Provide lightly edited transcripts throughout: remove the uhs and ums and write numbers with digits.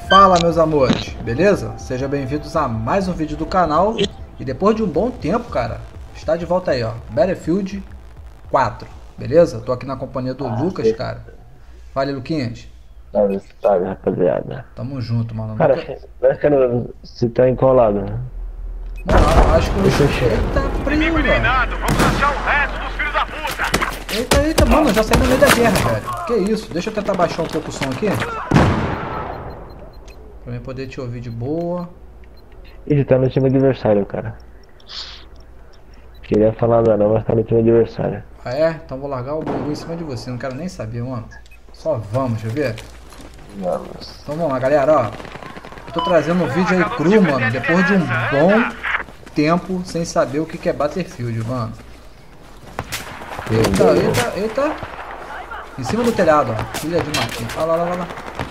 Fala, meus amores, beleza? Sejam bem-vindos a mais um vídeo do canal. E depois de um bom tempo, cara, está de volta aí, ó, Battlefield 4, beleza? Tô aqui na companhia do Lucas, cara. Fala aí, Luquinhas. Salve, rapaziada. Tamo junto, mano. Cara, Nunca... você tá encolado, né? Mano, acho que eu... Deixa eu chegar. Eita, primo, velho. Vamos achar o resto dos filhos da puta! Eita, mano, eu já saí no meio da guerra, velho. Que isso? Deixa eu tentar baixar um pouco o som aqui. Pra mim poder te ouvir de boa. Ih, você tá no time adversário, cara. Queria falar nada não, mas tá no time adversário. Ah, é? Então vou largar o bambu em cima de você. Não quero nem saber, mano. Só vamos, deixa eu ver. Vamos. Então vamos lá, galera, ó. Eu tô trazendo um vídeo aí cru, mano. Depois de um bom tempo sem saber o que é Battlefield, mano. Eita. Em cima do telhado, ó. Filha de Marquinhos. Olha lá.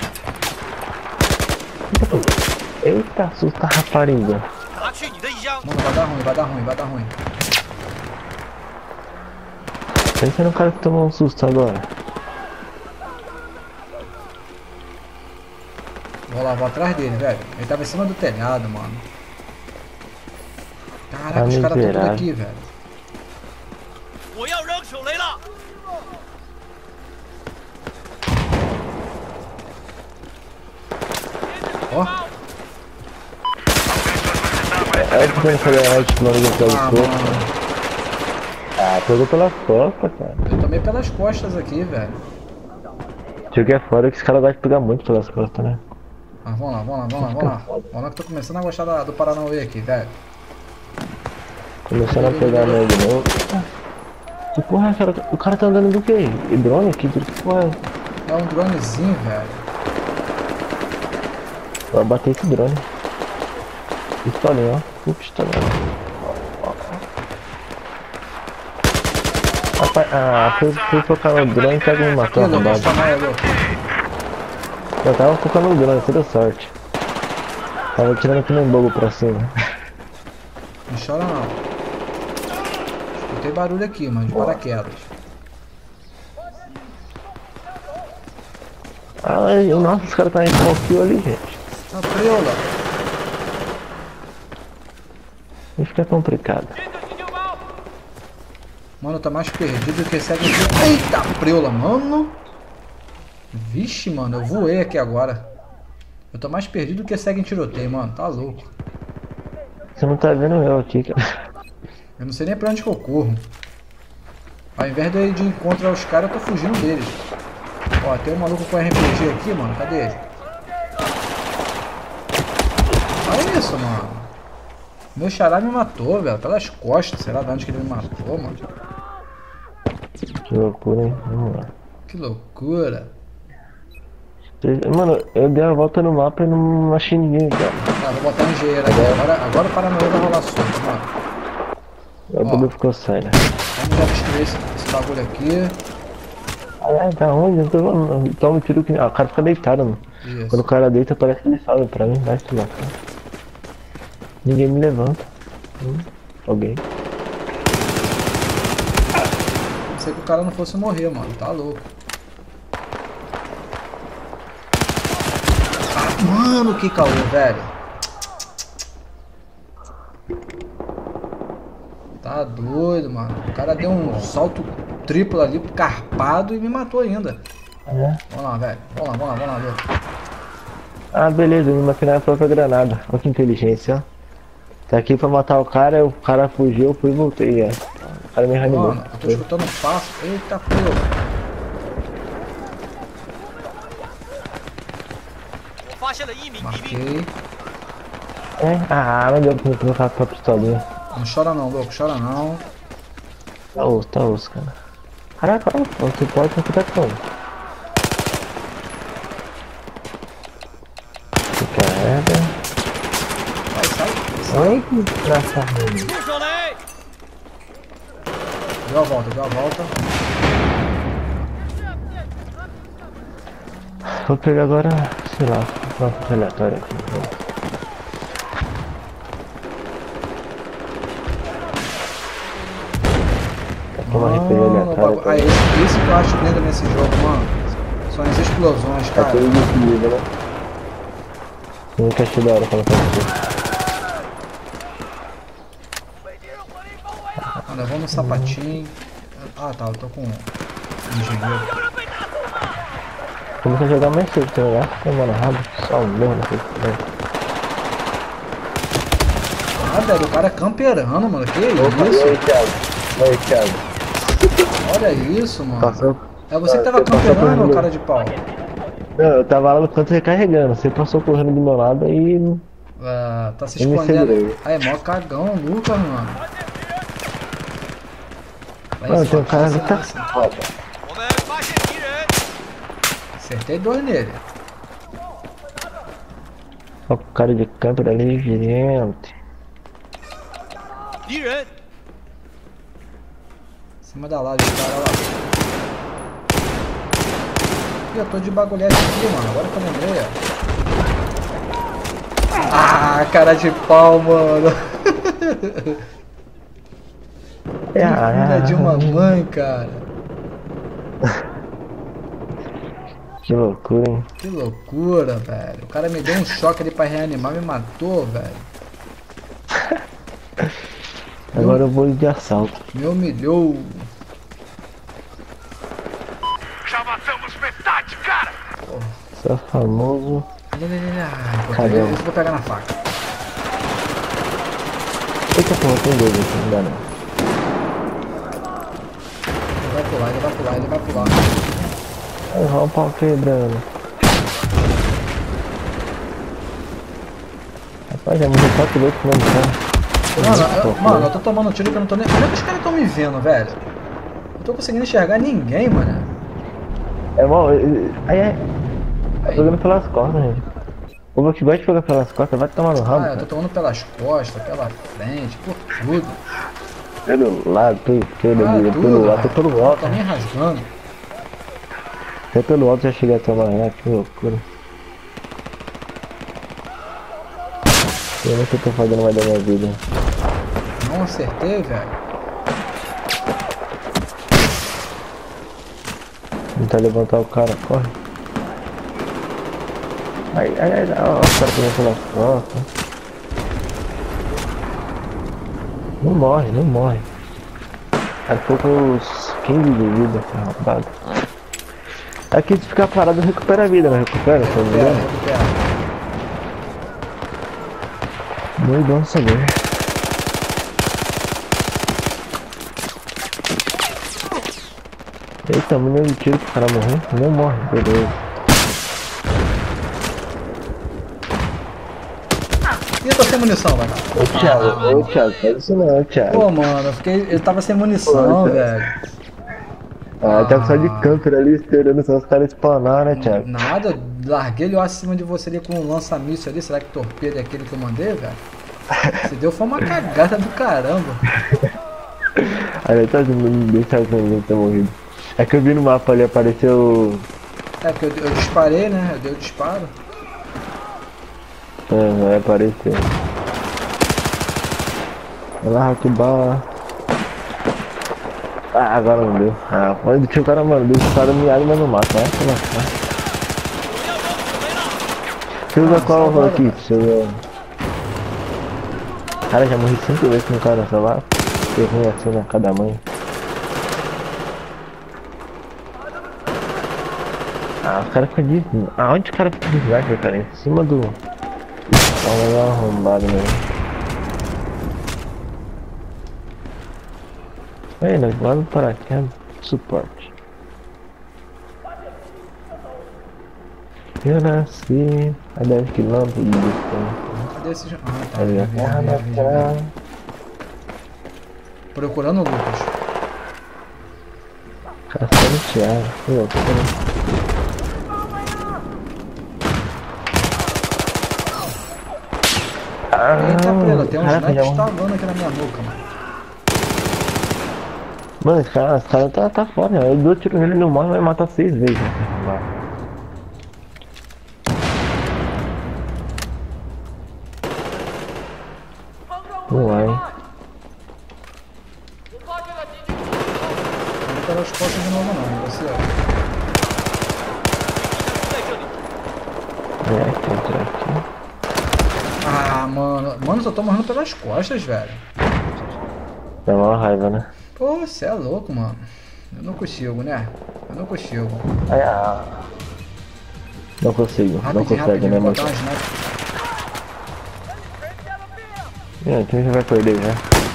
Eita, assusta a rapariga. Mano, vai dar ruim. Pensa no cara que tomou um susto agora. Vou atrás dele, velho. Ele tava em cima do telhado, mano. Caraca, os caras estão tudo aqui, velho. Ó. É o que tem que fazer a arte no jogo Ah, todo. mano. Ah, pegou pelas costas, cara. Eu tomei pelas costas aqui, velho. Jogo é fora que esse cara vai pegar muito pelas costas, né? Ah, vamos lá. Vamos lá que eu tô começando a gostar do Paranauê aqui, velho. Começando a pegar nele de novo. Que porra é, cara? O cara tá andando do quê? E drone? Que porra é? É um dronezinho, velho. Vai bater esse drone. Pistolinha, ó. Pistolinha. Rapaz, fui focar no drone e pega me matou, Ih, Lucas, arrombado. toma aí, Lucas. Eu tava focando no drone, foi da sorte. Tava tirando aqui no bobo pra cima. Não chora não. Escutei barulho aqui, mano, de paraquedas. Ai, nossa, os caras tá em confio ali, gente. Tá preula. Aí fica complicado. Mano, tá mais perdido que segue aqui. Eita, preula, mano. Vixe, mano, eu voei aqui agora. Eu tô mais perdido que segue em tiroteio, mano. Tá louco. Você não tá vendo eu aqui, cara. Eu não sei nem pra onde que eu corro. Ao invés de ir de encontro aos caras, eu tô fugindo deles. Ó, tem um maluco com RPG aqui, mano. Cadê ele? Olha isso, mano. Meu xará me matou, velho. Pelas costas. Sei lá de onde que ele me matou, mano. Que loucura, hein? Vamos lá. Que loucura. Mano, eu dei a volta no mapa e não achei ninguém, cara. Tá, vou botar um engenheiro aqui. Agora o Paranoia vai rolar solto, mano. O bagulho ficou sério. Vamos já destruir esse bagulho aqui. Ai, da onde? Eu tô... Toma um tiro que... Ah, o cara fica deitado, mano. Isso. Quando o cara deita, parece que ele salva pra mim. Vai se matar. Ninguém me levanta. Alguém. Pensei que o cara não fosse morrer, mano. Tá louco. Ah, mano, que caô, velho. Tá doido, mano. O cara deu um salto triplo ali, carpado e me matou ainda. É. Vamos lá, velho. Vamos lá, Lucas. Ah, beleza, me matei na própria granada. Olha que inteligência, ó. Tá aqui pra matar o cara fugiu, eu fui e voltei, ó. O cara me reanimou. Mano, eu tô escutando um passo. Eita, porra. Marquei. É? Ah, não deu pra colocar com a pistolinha. Não chora não, louco. Chora não. Tá osso, cara. Caraca, olha, você pode não ficar como? Você carrega. Sai. Ai, que desgraçado. Deu a volta. Vou pegar agora, sei lá, uma coisa aleatória aqui. Uma RPG aleatória. Ah, esse que eu acho lindo nesse jogo, mano. São as explosões, Tá cara. tudo definido, né? Nunca achei da hora quando aconteceu. Mano, eu vou no sapatinho. Ah tá, eu tô com engenheiro. Comecei a jogar mais cedo, tá ligado? Mano, rabo, só morro naquele velho. Ah, velho, o cara é camperando, mano. Que Opa, e isso? aí, Thiago? E aí, Thiago? Olha isso, mano. Passou? É você que tava Você passou camperando, correndo. cara de pau? Não, eu tava lá no canto recarregando. Você passou correndo do meu lado e Ah, tá se eu me escondendo. segurei. Aí, mó cagão, Lucas, mano. Vai Mano, só, tem um cara vai ali só, que tá vai só. 我们发现敌人， Acertei dois nele. Ó, o cara de camper ali, gente. 敌人， Em cima da laje, cara lá. Ih, eu tô de bagulhete aqui, mano. Agora que eu lembrei, ó. Ah, cara de pau, mano. Filha de uma mãe, cara. Que loucura, hein? Que loucura, velho. O cara me deu um choque ali pra reanimar, me matou, velho. Agora eu vou de assalto. Me humilhou. já matamos metade, cara. Só famoso. Cadê? Eu vou pegar na faca. Eita porra, tem dois aqui, não dá não. Ele vai pular, ele vai pular, ele vai pular. Aí rola o pau quebrando. Rapaz, já morreu 4 vezes com o Mano, eu tô tomando tiro que eu não tô nem... Olha que os caras tão me vendo, velho. Não tô conseguindo enxergar ninguém, mano. É bom, aí. Tá jogando pelas costas, gente. O meu que gosta de jogar pelas costas vai tomar no rabo. Ah, eu tô tomando pelas costas, pela frente, por tudo. Pelo lado, pelo esquerdo, Ah, pelo lado, tô pelo alto. Tá nem rasgando. Até pelo alto já cheguei a tomar, né? Que loucura. Eu não sei o que eu tô fazendo mais da minha vida. Não acertei, velho. Tentar levantar o cara, corre. Ai, ó, o cara pegou pelas costas. Não morre, não morre. Aí ficou com os 15 de vida, rapaz. Aqui se ficar parado recupera a vida, não recupera, tá ligado? Recupera. Muito bom saber. Eita, mulher de tiro pro cara morrer. Não morre, beleza. Ih, eu tô sem munição, velho. Ô Thiago, faz isso não, Thiago. Pô, mano, eu tava sem munição, Pô, velho. Ah, tava só de camper ali esperando só os caras spawnar, né, Thiago? Nada, eu larguei ele acima de você ali com um lança-míssil ali. Será que torpedo é aquele que eu mandei, velho? Se deu foi uma cagada do caramba. Aí tá deixa eu ter morrido. É que eu vi no mapa ali, apareceu. É, porque eu disparei, né? Eu dei o disparo. Vai aparecer. Vai lá, que bala. Ah, agora não deu. Ah, pode deixar o cara, mano. Deu disparo miado, mas não mata. Vai se lascar. Você usa qual aqui? Você usa. Cara, já morri 5 vezes com o cara nessa lá. Que ruim assim na cada mãe. Ah, os caras ficam de. Aonde o cara fica de sniper, cara? Em cima do. Olha lá, arrombado mesmo. Aí, nós lá no paraquedas. Suporte. Eu nasci a 10 km de distância. Cadê esse... Ah, tá. Ali, Vi. Procurando o Lucas. Caçando o Thiago. Que loucura. Eita, prela, tem um caraca, sniper já- instalando aqui na minha nuca, mano. Mano, esse cara tá foda, né? Eu dou tiro nele no morre, vai matar 6 vezes. Né? Não vai. Vou botar as costas de novo não, você É, aqui, aqui. mano. Mano, só tô morrendo pelas costas, velho. Dá uma raiva, né? Pô, você é louco, mano. Eu não consigo, né? Eu não consigo. Ai, ah. Não consigo, não Rapidinho, consegue, né, vou mano? botar uma sniper. O time já vai perder já.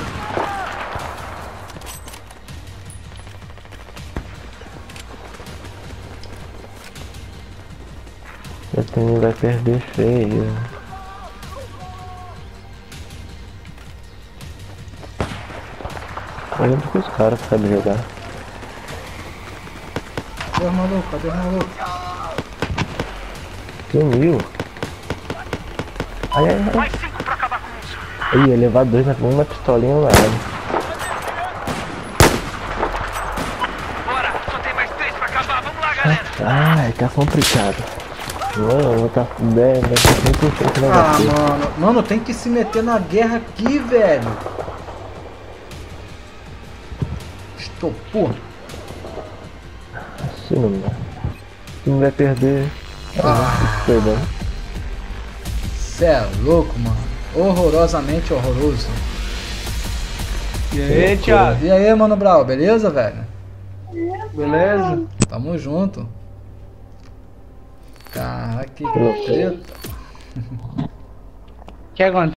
O time vai perder feio. Olhando que os caras sabem jogar. Cadê os malucos? Cadê os malucos? Sumiu. Ai, ai, ai. Mais 5 pra acabar com isso. Ih, ia levar dois na uma pistolinha lá. Bora, só tem mais 3 pra acabar. Vamos lá, galera. Ai, tá complicado. Mano, tá 100% Ah, negativo. mano. Mano, tem que se meter na guerra aqui, velho. Estopou. Assim não dá. O time vai perder. Perdendo. Cê é louco, mano. Horrorosamente horroroso. E aí, Thiago? E aí, mano Brau, beleza, velho? Beleza? Tamo junto. Caraca, que Beleza. treta. O que acontece?